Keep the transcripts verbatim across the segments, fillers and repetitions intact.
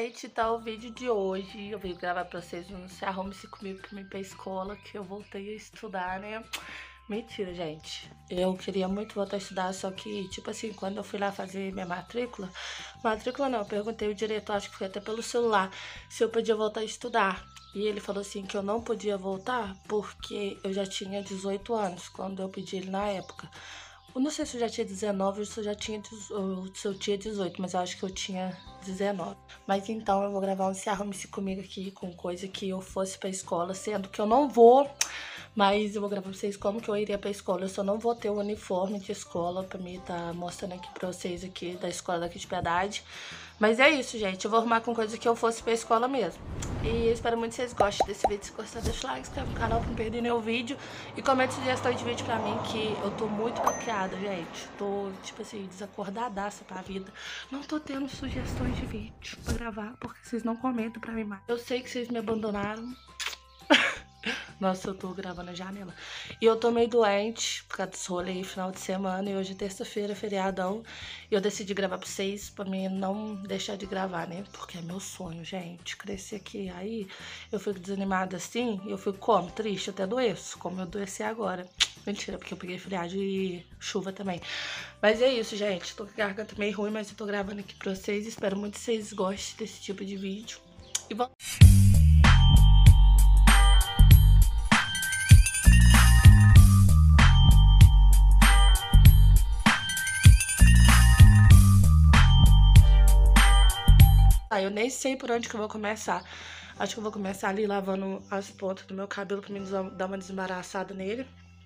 Gente, tá o vídeo de hoje. Eu vim gravar pra vocês um Se Arrume-se Comigo pra mim ir pra escola, que eu voltei a estudar, né? Mentira, gente. Eu queria muito voltar a estudar, só que, tipo assim, quando eu fui lá fazer minha matrícula... Matrícula não, eu perguntei o diretor, acho que foi até pelo celular, se eu podia voltar a estudar. E ele falou assim que eu não podia voltar porque eu já tinha dezoito anos, quando eu pedi ele na época. Eu não sei se eu já tinha dezenove ou se eu já tinha, ou se eu tinha dezoito, mas eu acho que eu tinha dezenove. Mas então eu vou gravar um Se Arrume-se Comigo aqui com coisa que eu fosse pra escola, sendo que eu não vou, mas eu vou gravar pra vocês como que eu iria pra escola. Eu só não vou ter o uniforme de escola pra mim tá mostrando aqui pra vocês aqui da escola daqui de Piedade. Mas é isso, gente. Eu vou arrumar com coisa que eu fosse pra escola mesmo. E eu espero muito que vocês gostem desse vídeo. Se gostar, deixa o like, inscreve no canal pra não perder nenhum vídeo. E comenta sugestão de vídeo pra mim, que eu tô muito bloqueada, gente. Tô, tipo assim, desacordadaça pra vida. Não tô tendo sugestões de vídeo pra gravar, porque vocês não comentam pra mim mais. Eu sei que vocês me abandonaram. Nossa, eu tô gravando a janela. E eu tô meio doente por causa desse rolê aí, final de semana. E hoje é terça-feira, feriadão. E eu decidi gravar pra vocês, pra mim não deixar de gravar, né? Porque é meu sonho, gente, crescer aqui. Aí eu fico desanimada assim, e eu fico como? Triste, até adoeço, como eu adoeci agora. Mentira, porque eu peguei friagem e chuva também. Mas é isso, gente. Tô com a garganta meio ruim, mas eu tô gravando aqui pra vocês. Espero muito que vocês gostem desse tipo de vídeo. E vamos... Ah, eu nem sei por onde que eu vou começar. Acho que eu vou começar ali lavando as pontas do meu cabelo pra mim dar uma desembaraçada nele.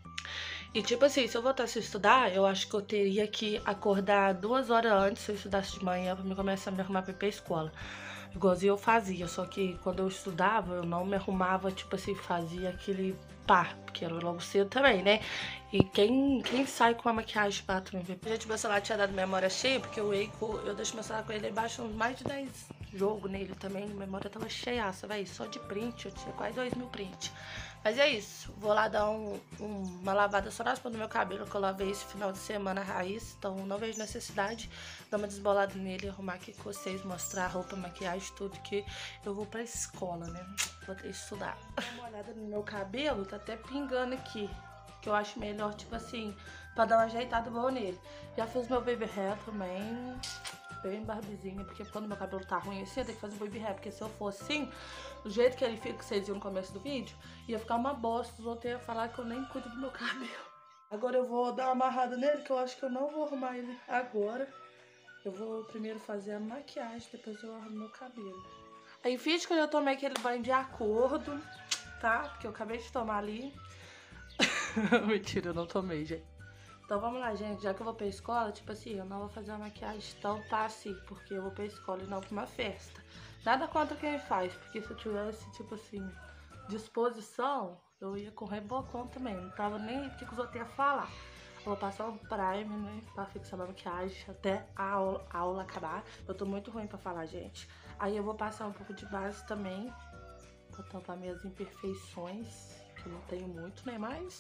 E tipo assim, se eu voltasse a estudar, eu acho que eu teria que acordar duas horas antes, se eu estudasse de manhã, pra mim começar a me arrumar pra ir pra escola. Igualzinho eu fazia, só que quando eu estudava, eu não me arrumava, tipo assim, fazia aquele pá, porque era logo cedo também, né? E quem, quem sai com a maquiagem pra tu me ver? Gente, meu celular tinha dado memória cheia, porque o Eiko, eu deixo meu celular com ele embaixo, uns mais de dez jogos nele também, a memória tava cheiaça, velho, só de print, eu tinha quase dois mil prints. Mas é isso, vou lá dar um, um, uma lavada só nas pontas do meu cabelo, que eu lavei esse final de semana a raiz, então não vejo necessidade, dar uma desbolada nele, arrumar aqui com vocês, mostrar a roupa, maquiagem, tudo, que eu vou pra escola, né? Vou ter que estudar. Dá uma olhada no meu cabelo, tá até pingando aqui, que eu acho melhor, tipo assim, pra dar uma ajeitada boa nele. Já fiz meu baby hair também, bem barbizinha, porque quando meu cabelo tá ruim assim, eu tenho que fazer baby hair, porque se eu for assim, do jeito que ele fica, que vocês viram no começo do vídeo, ia ficar uma bosta, os outros iam falar que eu nem cuido do meu cabelo. Agora eu vou dar uma amarrada nele, que eu acho que eu não vou arrumar ele agora. Eu vou primeiro fazer a maquiagem, depois eu arrumo meu cabelo. Aí finge que eu já tomei aquele banho de acordo, tá? Porque eu acabei de tomar ali. Mentira, eu não tomei, gente. Então vamos lá, gente, já que eu vou pra escola, tipo assim, eu não vou fazer uma maquiagem tão assim, porque eu vou pra escola e não pra uma festa. Nada contra quem faz, porque se eu tivesse, tipo assim, disposição, eu ia correr bocão também, não tava nem o que os outros iam falar. Eu vou passar um primer, né, pra fixar minha maquiagem até a aula, a aula acabar. Eu tô muito ruim pra falar, gente. Aí eu vou passar um pouco de base também, pra tampar minhas imperfeições, que eu não tenho muito, né, mas...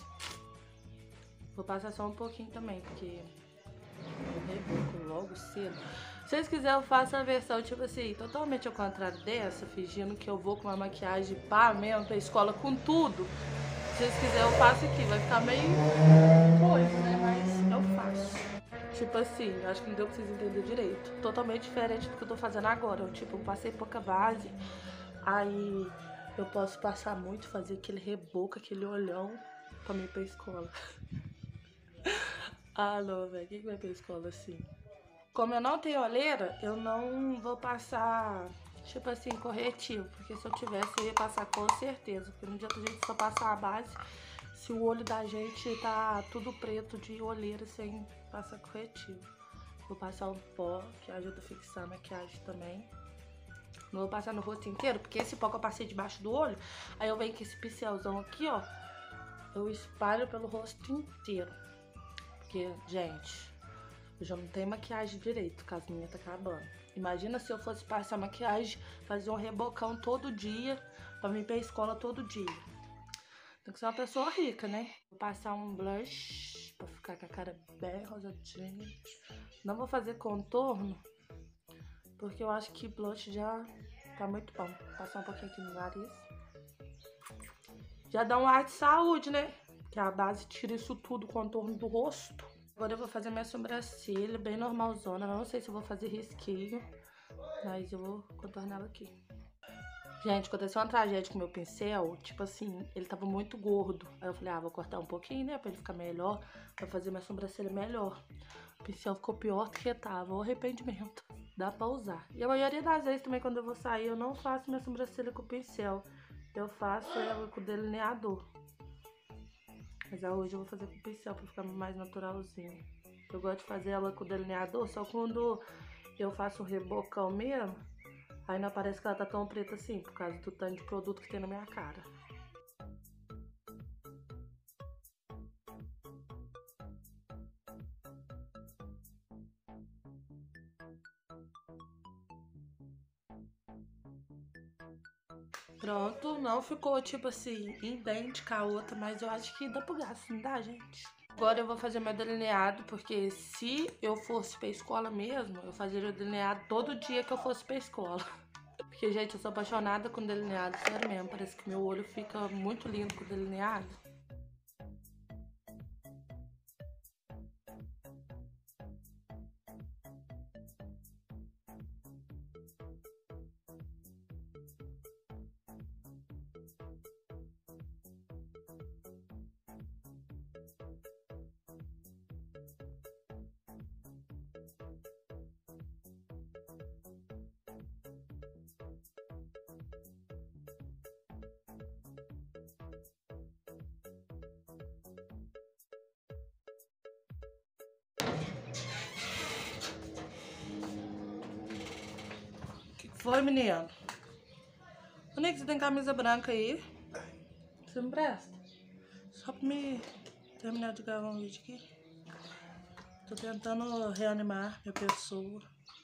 Vou passar só um pouquinho também, porque eu reboco logo cedo. Se vocês quiserem, eu faço a versão, tipo assim, totalmente ao contrário dessa, fingindo que eu vou com uma maquiagem pá mesmo pra escola com tudo. Se vocês quiserem, eu faço aqui. Vai ficar meio coisa, né? Mas eu faço. Tipo assim, acho que não deu pra vocês entenderem direito. Totalmente diferente do que eu tô fazendo agora. Eu, tipo, passei pouca base, aí eu posso passar muito, fazer aquele reboco, aquele olhão pra mim ir pra escola. Ah, não, velho. Quem que vai pra escola assim? Como eu não tenho olheira, eu não vou passar, tipo assim, corretivo. Porque se eu tivesse, eu ia passar com certeza. Porque não adianta a gente só passar a base se o olho da gente tá tudo preto de olheira sem passar corretivo. Vou passar um pó, que ajuda a fixar a maquiagem também. Não vou passar no rosto inteiro, porque esse pó que eu passei debaixo do olho, aí eu venho com esse pincelzão aqui, ó. Eu espalho pelo rosto inteiro. Porque, gente, eu já não tenho maquiagem direito, porque as minhas tá acabando. Imagina se eu fosse passar maquiagem, fazer um rebocão todo dia, pra mim ir pra escola todo dia. Tem que ser uma pessoa rica, né? Vou passar um blush, pra ficar com a cara bem rosadinha. Não vou fazer contorno, porque eu acho que blush já tá muito bom. Vou passar um pouquinho aqui no nariz. Já dá um ar de saúde, né? Que a base tira isso tudo, o contorno do rosto. Agora eu vou fazer minha sobrancelha bem normalzona. Não sei se eu vou fazer risquinho, mas eu vou contornar ela aqui. Gente, aconteceu uma tragédia com o meu pincel. Tipo assim, ele tava muito gordo. Aí eu falei, ah, vou cortar um pouquinho, né? Pra ele ficar melhor, pra fazer minha sobrancelha melhor. O pincel ficou pior do que tava. O arrependimento. Dá pra usar. E a maioria das vezes também, quando eu vou sair, eu não faço minha sobrancelha com o pincel. Eu faço ela com o delineador. Mas hoje eu vou fazer com o pincel pra ficar mais naturalzinho. Eu gosto de fazer ela com o delineador, só quando eu faço um rebocão mesmo, aí não parece que ela tá tão preta assim, por causa do tanto de produto que tem na minha cara. Pronto, não ficou tipo assim, idêntica a outra, mas eu acho que dá pro gasto, não dá, gente? Agora eu vou fazer meu delineado, porque se eu fosse pra escola mesmo, eu fazeria o delineado todo dia que eu fosse pra escola. Porque, gente, eu sou apaixonada com delineado, sério mesmo. Parece que meu olho fica muito lindo com delineado. Foi, menino? Onde é que você tem camisa branca aí? Você me presta? Só pra me terminar de gravar um vídeo aqui. Tô tentando reanimar minha pessoa.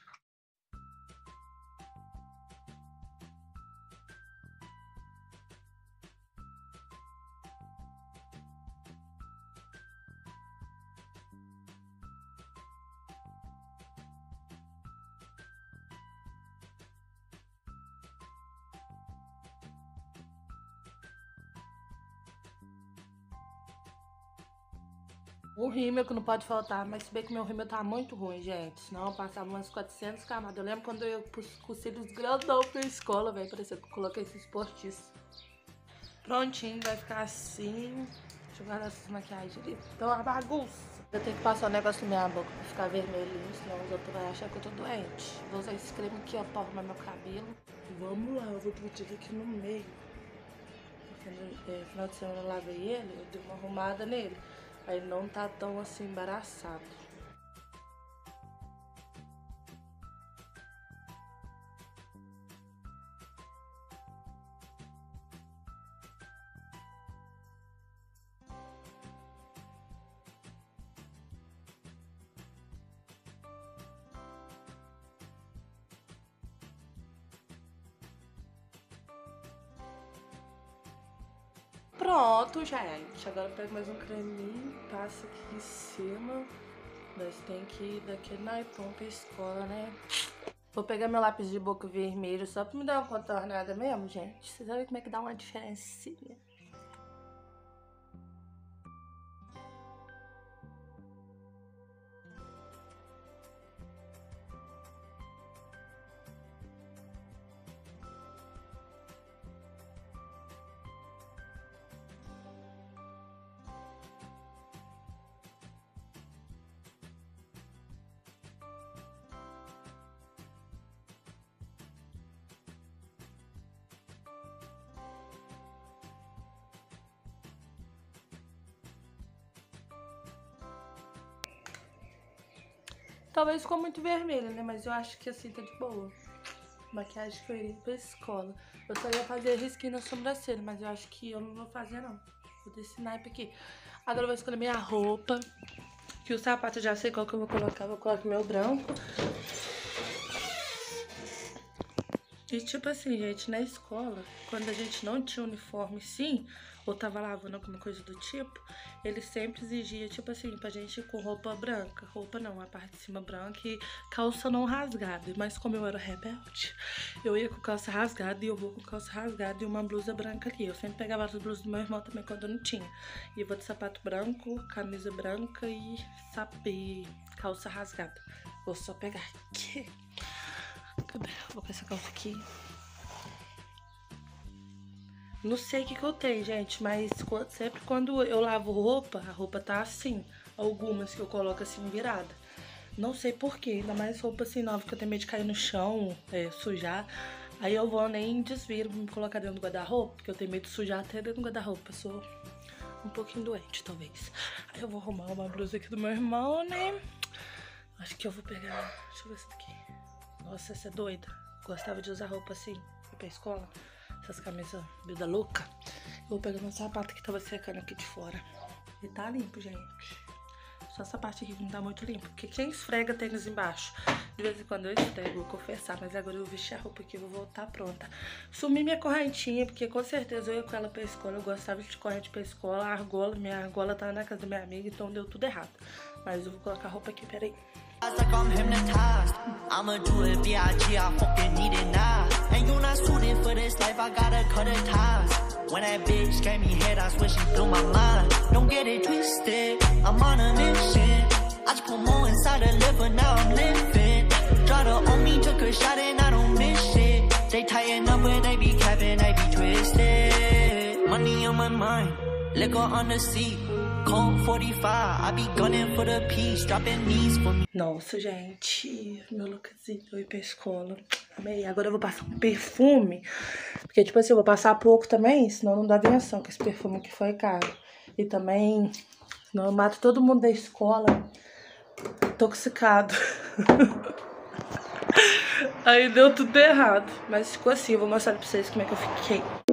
O rímel que não pode faltar, mas se bem que meu rímel tá muito ruim, gente. Senão eu passava umas quatrocentas camadas. Eu lembro quando eu pus com cílios grandão pra escola, velho. Parecia que eu coloquei esses postiços. Prontinho, vai ficar assim. Deixa eu guardar essas maquiagens ali. Então é uma bagunça. Eu tenho que passar o um negócio na minha boca pra ficar vermelhinho, senão os outros vão achar que eu tô doente. Vou usar esse creme aqui, ó, pra arrumar meu cabelo. Vamos lá, eu vou dividir ele aqui no meio. Porque no é, final de semana eu lavei ele, eu dei uma arrumada nele. Aí não tá tão assim embaraçado. Pronto, gente. Agora eu pego mais um creminho, passa aqui em cima. Nós tem que ir daquele naipão pra escola, né? Vou pegar meu lápis de boca vermelho só pra me dar uma contornada mesmo, gente. Vocês sabem como é que dá uma diferencinha? Talvez ficou muito vermelho, né? Mas eu acho que assim tá de boa. Maquiagem que eu iria pra escola. Eu só ia fazer risquinho na sobrancelha, mas eu acho que eu não vou fazer, não. Vou desse naipe aqui. Agora eu vou escolher minha roupa. Que o sapato eu já sei qual que eu vou colocar. Eu vou colocar meu branco. E tipo assim, gente, na escola, quando a gente não tinha uniforme sim, ou tava lavando alguma coisa do tipo, ele sempre exigia, tipo assim, pra gente ir com roupa branca. Roupa não, a parte de cima branca e calça não rasgada. Mas como eu era rebelde, eu ia com calça rasgada e eu vou com calça rasgada e uma blusa branca ali. Eu sempre pegava as blusas do meu irmão também quando eu não tinha. E eu vou de sapato branco, camisa branca e, sabe, calça rasgada. Vou só pegar aqui. Cadê? Vou com essa calça aqui. Não sei o que que eu tenho, gente, mas sempre quando eu lavo roupa, a roupa tá assim. Algumas que eu coloco assim virada. Não sei porquê, ainda mais roupa assim nova que eu tenho medo de cair no chão, é, sujar. Aí eu vou nem desviro pra me colocar dentro do guarda-roupa, porque eu tenho medo de sujar até dentro do guarda-roupa. Eu sou um pouquinho doente, talvez. Aí eu vou arrumar uma blusa aqui do meu irmão, né? Acho que eu vou pegar... Deixa eu ver essa daqui. Nossa, essa é doida. Gostava de usar roupa assim, ir pra escola. Essas camisas vida louca. Eu vou pegar meu sapato que tava secando aqui de fora. E tá limpo, gente. Só essa parte aqui que não tá muito limpa. Porque quem esfrega tênis embaixo? De vez em quando eu esfrego, vou confessar. Mas agora eu vesti a roupa aqui e vou voltar pronta. Sumi minha correntinha, porque com certeza eu ia com ela pra escola. Eu gostava de corrente pra escola. A argola, minha argola tava na casa da minha amiga, então deu tudo errado. Mas eu vou colocar a roupa aqui, peraí. Like I'm hypnotized, I'ma do it B I G, I fucking need it now. And you not suited for this life, I gotta cut the ties. When that bitch gave me head, I swear she blew my mind. Don't get it twisted, I'm on a mission. I just put more inside the liver, now I'm living. Try to own me, took a shot and I don't miss it. They tighten up when they be capping, they be twisted. Money on my mind, liquor on the seat. Nossa, gente, meu lookzinho, eu ir pra escola. Amei. Agora eu vou passar um perfume. Porque, tipo assim, eu vou passar pouco também, senão não dá aviação, que esse perfume aqui foi caro. E também, senão eu mato todo mundo da escola intoxicado. Aí deu tudo errado. Mas ficou assim, eu vou mostrar pra vocês como é que eu fiquei.